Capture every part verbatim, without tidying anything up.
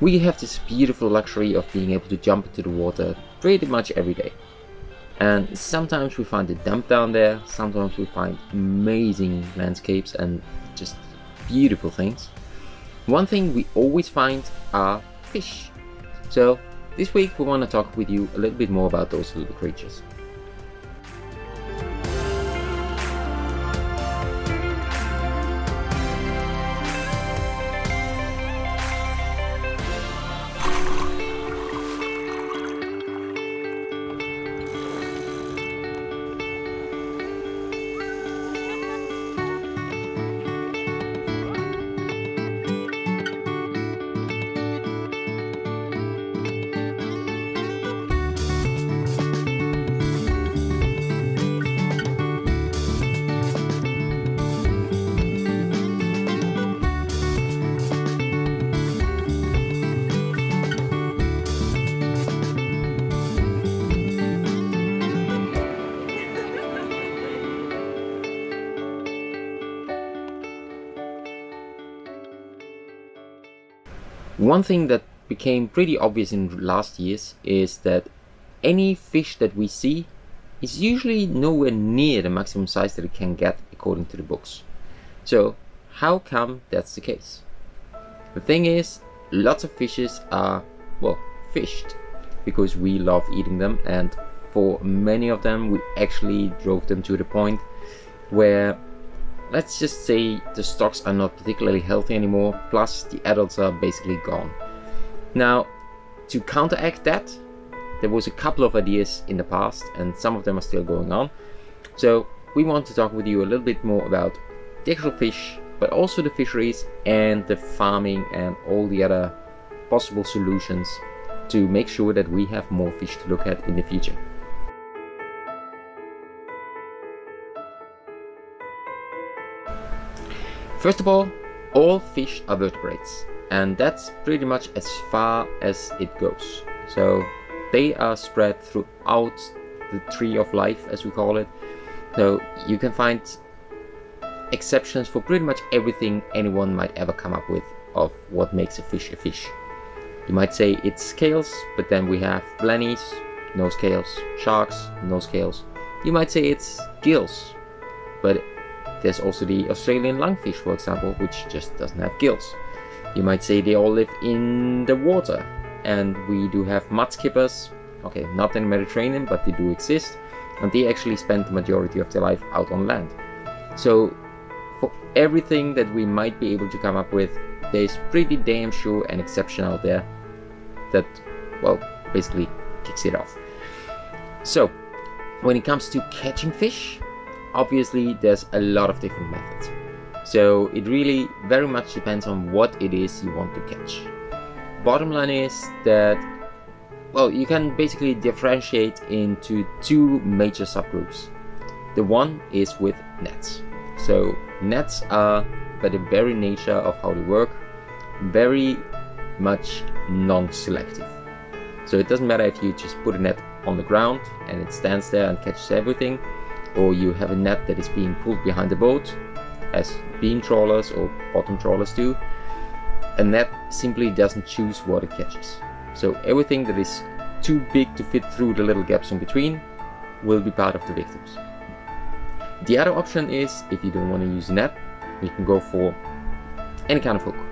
We have this beautiful luxury of being able to jump into the water pretty much every day. And sometimes we find a dump down there, sometimes we find amazing landscapes and just beautiful things. One thing we always find are fish. So this week we want to talk with you a little bit more about those little creatures. One thing that became pretty obvious in last years is that any fish that we see is usually nowhere near the maximum size that it can get according to the books. So how come that's the case? The thing is, lots of fishes are, well, fished because we love eating them, and for many of them we actually drove them to the point where, let's just say, the stocks are not particularly healthy anymore, plus the adults are basically gone. Now, to counteract that, there was a couple of ideas in the past, and some of them are still going on. So we want to talk with you a little bit more about the actual fish, but also the fisheries and the farming and all the other possible solutions to make sure that we have more fish to look at in the future. First of all, all fish are vertebrates, and that's pretty much as far as it goes. So they are spread throughout the tree of life, as we call it. So you can find exceptions for pretty much everything anyone might ever come up with of what makes a fish a fish. You might say it's scales, but then we have blennies, no scales, sharks, no scales. You might say it's gills, but there's also the Australian lungfish, for example, which just doesn't have gills. You might say they all live in the water, and we do have mudskippers, okay, not in the Mediterranean, but they do exist, and they actually spend the majority of their life out on land. So for everything that we might be able to come up with, there's pretty damn sure an exception out there that, well, basically kicks it off. So when it comes to catching fish, obviously there's a lot of different methods. So it really very much depends on what it is you want to catch. Bottom line is that, well, you can basically differentiate into two major subgroups. The one is with nets. So nets are, by the very nature of how they work, very much non-selective. So it doesn't matter if you just put a net on the ground and it stands there and catches everything, or you have a net that is being pulled behind the boat, as beam trawlers or bottom trawlers do. A net simply doesn't choose what it catches. So everything that is too big to fit through the little gaps in between will be part of the victims. The other option is, if you don't want to use a net, you can go for any kind of hook.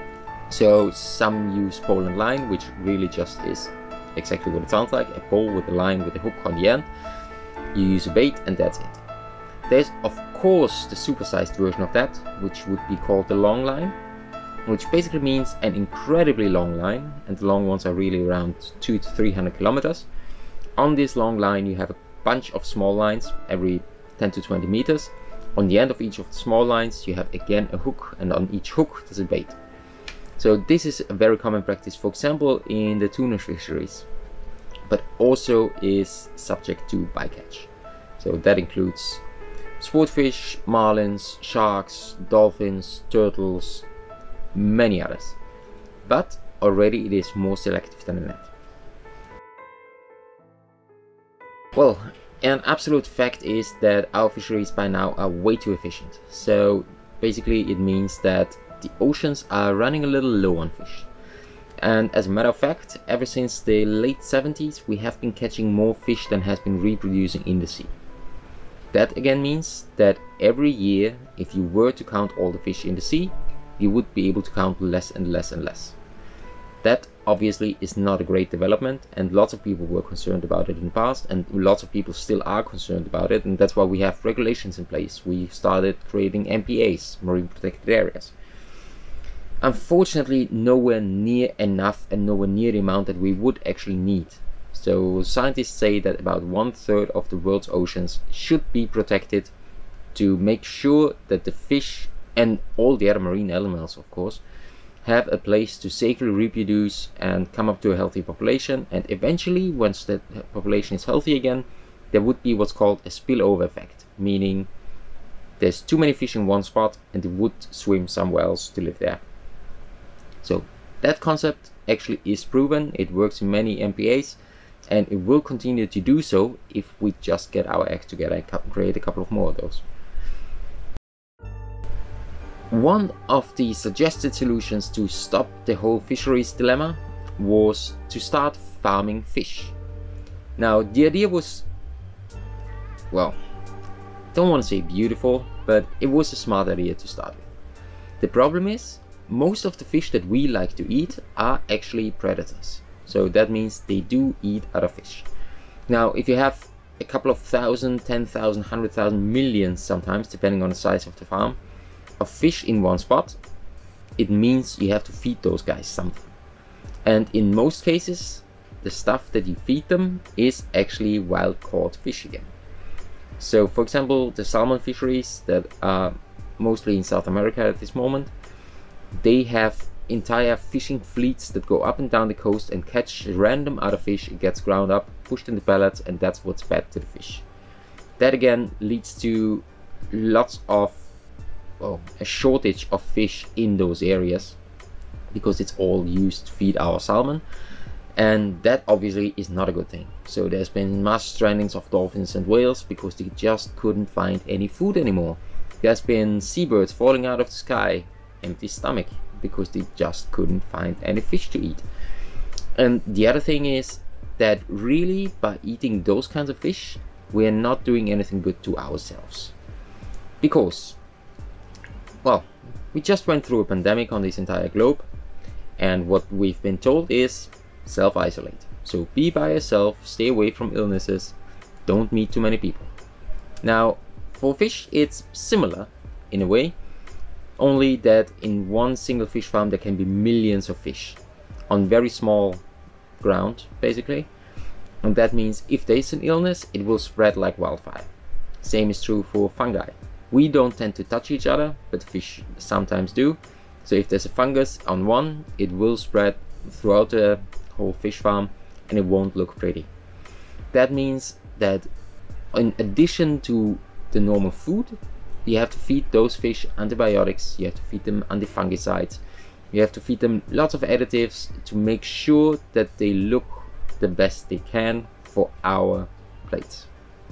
So some use pole and line, which really just is exactly what it sounds like, a pole with a line with a hook on the end. You use a bait and that's it. There's of course the supersized version of that, which would be called the long line, which basically means an incredibly long line, and the long ones are really around two to three hundred kilometers. On this long line you have a bunch of small lines every ten to twenty meters. On the end of each of the small lines you have again a hook, and on each hook there's a bait. So this is a very common practice, for example, in the tuna fisheries, but also is subject to bycatch. So that includes swordfish, marlins, sharks, dolphins, turtles, many others. But already it is more selective than a net. Well, an absolute fact is that our fisheries by now are way too efficient. So basically it means that the oceans are running a little low on fish. And as a matter of fact, ever since the late seventies, we have been catching more fish than has been reproducing in the sea. That again means that every year, if you were to count all the fish in the sea, you would be able to count less and less and less. That obviously is not a great development, and lots of people were concerned about it in the past, and lots of people still are concerned about it, and that's why we have regulations in place. We started creating M P As, marine protected areas. Unfortunately, nowhere near enough and nowhere near the amount that we would actually need. So scientists say that about one third of the world's oceans should be protected to make sure that the fish and all the other marine animals, of course, have a place to safely reproduce and come up to a healthy population. And eventually, once that population is healthy again, there would be what's called a spillover effect, meaning there's too many fish in one spot and they would swim somewhere else to live there. So that concept actually is proven. It works in many M P As, and it will continue to do so if we just get our act together and create a couple of more of those. One of the suggested solutions to stop the whole fisheries dilemma was to start farming fish. Now, the idea was, well, don't want to say beautiful, but it was a smart idea to start with. The problem is, most of the fish that we like to eat are actually predators. So that means they do eat other fish. Now, if you have a couple of thousand, ten thousand, hundred thousand, millions sometimes, depending on the size of the farm, of fish in one spot, it means you have to feed those guys something. And in most cases, the stuff that you feed them is actually wild caught fish again. So for example, the salmon fisheries that are mostly in South America at this moment, they have entire fishing fleets that go up and down the coast and catch random other fish. It gets ground up, pushed in the pellets, and that's what's fed to the fish. That again leads to lots of, well, a shortage of fish in those areas because it's all used to feed our salmon, and that obviously is not a good thing. So there's been mass strandings of dolphins and whales because they just couldn't find any food anymore. There's been seabirds falling out of the sky, empty stomach, because they just couldn't find any fish to eat. And the other thing is that really by eating those kinds of fish, we are not doing anything good to ourselves. Because, well, we just went through a pandemic on this entire globe, and what we've been told is self-isolate. So be by yourself, stay away from illnesses, don't meet too many people. Now, for fish it's similar in a way, only that in one single fish farm there can be millions of fish on very small ground, basically. And that means if there is an illness, it will spread like wildfire. Same is true for fungi. We don't tend to touch each other, but fish sometimes do. So if there's a fungus on one, it will spread throughout the whole fish farm and it won't look pretty. That means that in addition to the normal food, you have to feed those fish antibiotics, you have to feed them antifungicides, you have to feed them lots of additives to make sure that they look the best they can for our plates.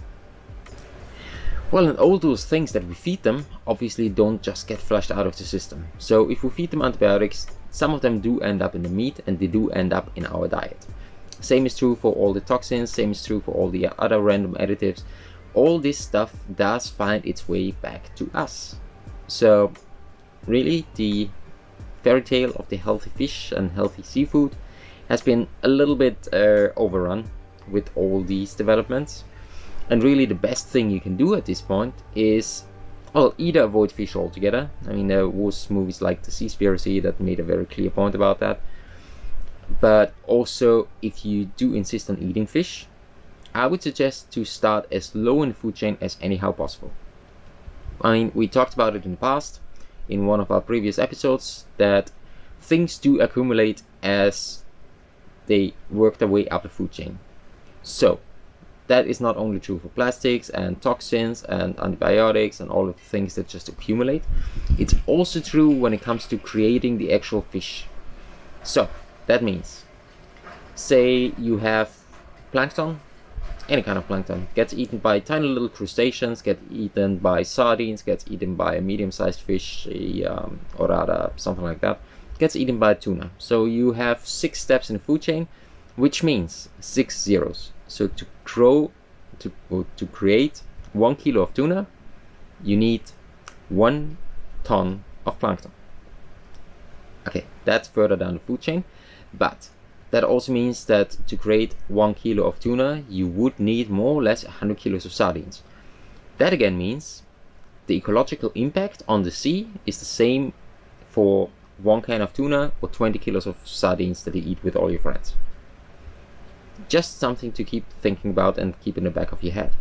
Well, and all those things that we feed them obviously don't just get flushed out of the system. So if we feed them antibiotics, some of them do end up in the meat and they do end up in our diet. Same is true for all the toxins, same is true for all the other random additives. All this stuff does find its way back to us. So really the fairy tale of the healthy fish and healthy seafood has been a little bit uh, overrun with all these developments. And really the best thing you can do at this point is, well, either avoid fish altogether. I mean, there was movies like The Seaspiracy that made a very clear point about that. But also, if you do insist on eating fish, I would suggest to start as low in the food chain as anyhow possible. I mean, we talked about it in the past, in one of our previous episodes, that things do accumulate as they work their way up the food chain. So, that is not only true for plastics and toxins and antibiotics and all of the things that just accumulate. It's also true when it comes to creating the actual fish. So, that means, say you have plankton, any kind of plankton, gets eaten by tiny little crustaceans, gets eaten by sardines, gets eaten by a medium-sized fish, a, um, or rather something like that, gets eaten by tuna. So you have six steps in the food chain, which means six zeros. So to grow, to, or to create one kilo of tuna, you need one ton of plankton. Okay, that's further down the food chain, but that also means that to create one kilo of tuna, you would need more or less one hundred kilos of sardines. That again means the ecological impact on the sea is the same for one can of tuna or twenty kilos of sardines that you eat with all your friends. Just something to keep thinking about and keep in the back of your head.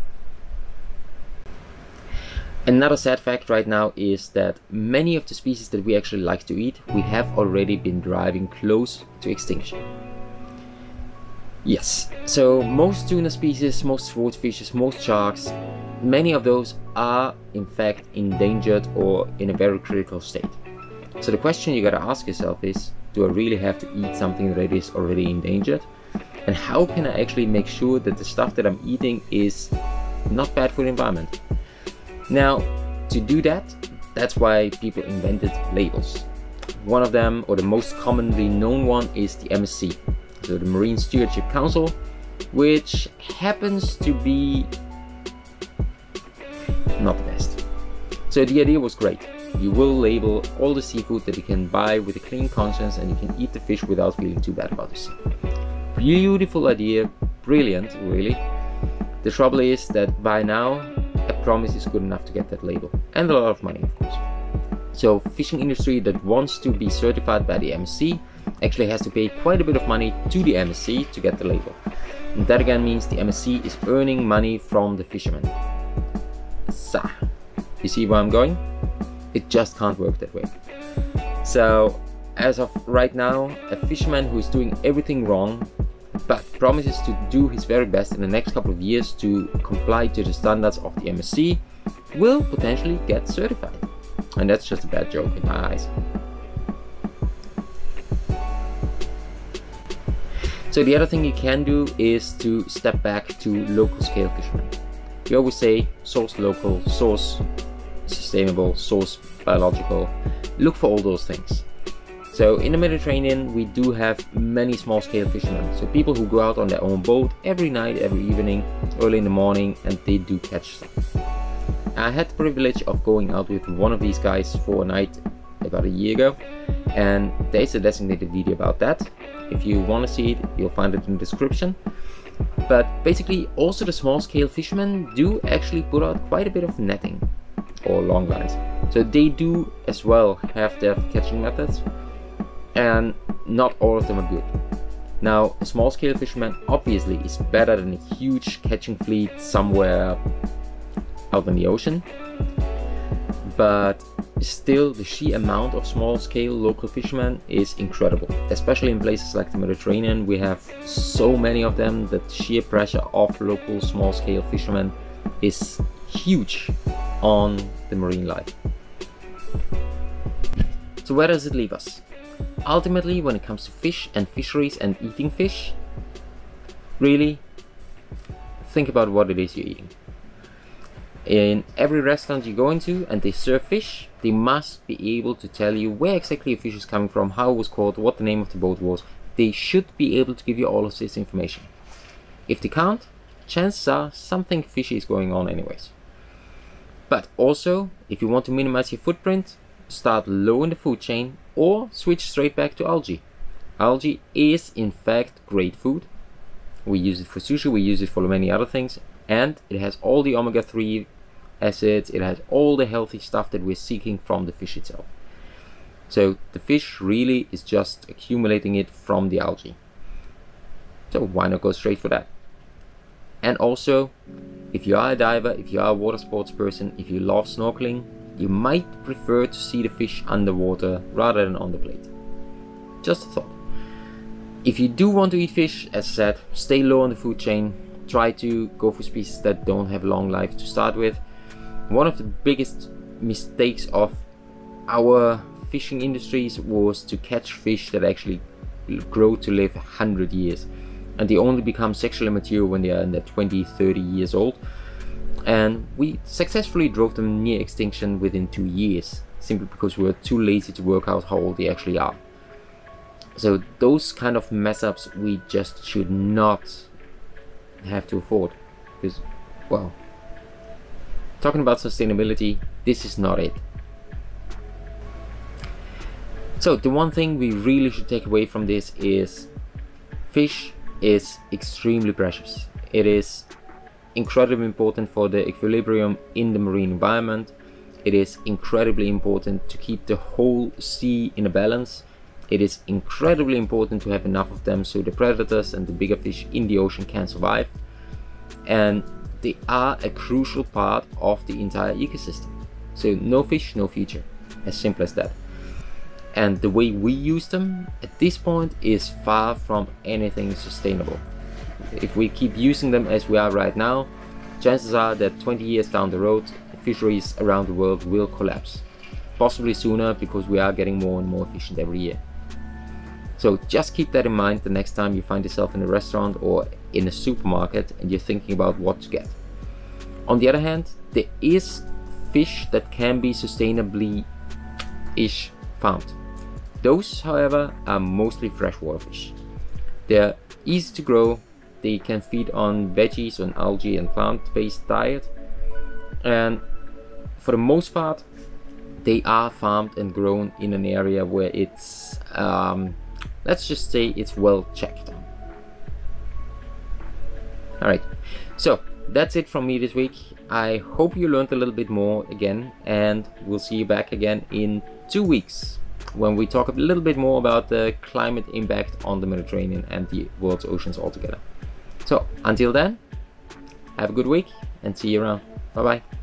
Another sad fact right now is that many of the species that we actually like to eat, we have already been driving close to extinction. Yes, so most tuna species, most swordfishes, most sharks, many of those are in fact endangered or in a very critical state. So the question you gotta ask yourself is, do I really have to eat something that is already endangered? And how can I actually make sure that the stuff that I'm eating is not bad for the environment? Now, to do that, that's why people invented labels. One of them, or the most commonly known one, is the M S C, so the Marine Stewardship Council, which happens to be not the best. So the idea was great. You will label all the seafood that you can buy with a clean conscience, and you can eat the fish without feeling too bad about the sea. Beautiful idea, brilliant, really. The trouble is that by now, a promise is good enough to get that label, and a lot of money, of course. So fishing industry that wants to be certified by the M S C actually has to pay quite a bit of money to the M S C to get the label. And that again means the M S C is earning money from the fishermen. So, you see where I'm going? It just can't work that way. So, as of right now, a fisherman who is doing everything wrong but promises to do his very best in the next couple of years to comply to the standards of the M S C will potentially get certified. And that's just a bad joke in my eyes. So the other thing you can do is to step back to local scale fishermen. We always say source local, source sustainable, source biological. Look for all those things. So in the Mediterranean, we do have many small scale fishermen. So people who go out on their own boat every night, every evening, early in the morning, and they do catch stuff. I had the privilege of going out with one of these guys for a night about a year ago, and there's a designated video about that. If you want to see it, you'll find it in the description. But basically, also the small scale fishermen do actually put out quite a bit of netting or long lines. So they do as well have their catching methods, and not all of them are good. Now, a small scale fisherman obviously is better than a huge catching fleet somewhere out in the ocean, but still the sheer amount of small scale local fishermen is incredible. Especially in places like the Mediterranean, we have so many of them that the sheer pressure of local small scale fishermen is huge on the marine life. So where does it leave us? Ultimately, when it comes to fish and fisheries and eating fish, really think about what it is you're eating. In every restaurant you go into and they serve fish, they must be able to tell you where exactly a fish is coming from, how it was caught, what the name of the boat was. They should be able to give you all of this information. If they can't, chances are something fishy is going on anyways. But also, if you want to minimize your footprint, start low in the food chain or switch straight back to algae. Algae is in fact great food. We use it for sushi, we use it for many other things, and it has all the omega three acids, it has all the healthy stuff that we're seeking from the fish itself. So the fish really is just accumulating it from the algae. So why not go straight for that? And also, if you are a diver, if you are a water sports person, if you love snorkeling, you might prefer to see the fish underwater rather than on the plate. Just a thought. If you do want to eat fish, as I said, stay low on the food chain. Try to go for species that don't have long life to start with. One of the biggest mistakes of our fishing industries was to catch fish that actually grow to live one hundred years. And they only become sexually mature when they are in their twenty, thirty years old. And we successfully drove them near extinction within two years, simply because we were too lazy to work out how old they actually are. So those kind of mess ups we just should not have to afford, because, well, talking about sustainability, this is not it. So the one thing we really should take away from this is fish is extremely precious. It is incredibly important for the equilibrium in the marine environment. It is incredibly important to keep the whole sea in a balance. It is incredibly important to have enough of them so the predators and the bigger fish in the ocean can survive. And they are a crucial part of the entire ecosystem. So no fish, no future. As simple as that. And the way we use them at this point is far from anything sustainable. If we keep using them as we are right now, chances are that twenty years down the road, fisheries around the world will collapse. Possibly sooner, because we are getting more and more efficient every year. So just keep that in mind the next time you find yourself in a restaurant or in a supermarket and you're thinking about what to get. On the other hand, there is fish that can be sustainably-ish farmed. Those, however, are mostly freshwater fish. They're easy to grow, they can feed on veggies, on algae and plant-based diet, and for the most part they are farmed and grown in an area where it's, um, let's just say it's well checked on. Alright, so that's it from me this week. I hope you learned a little bit more again, and we'll see you back again in two weeks. When we talk a little bit more about the climate impact on the Mediterranean and the world's oceans altogether. So until then, have a good week and see you around. Bye bye.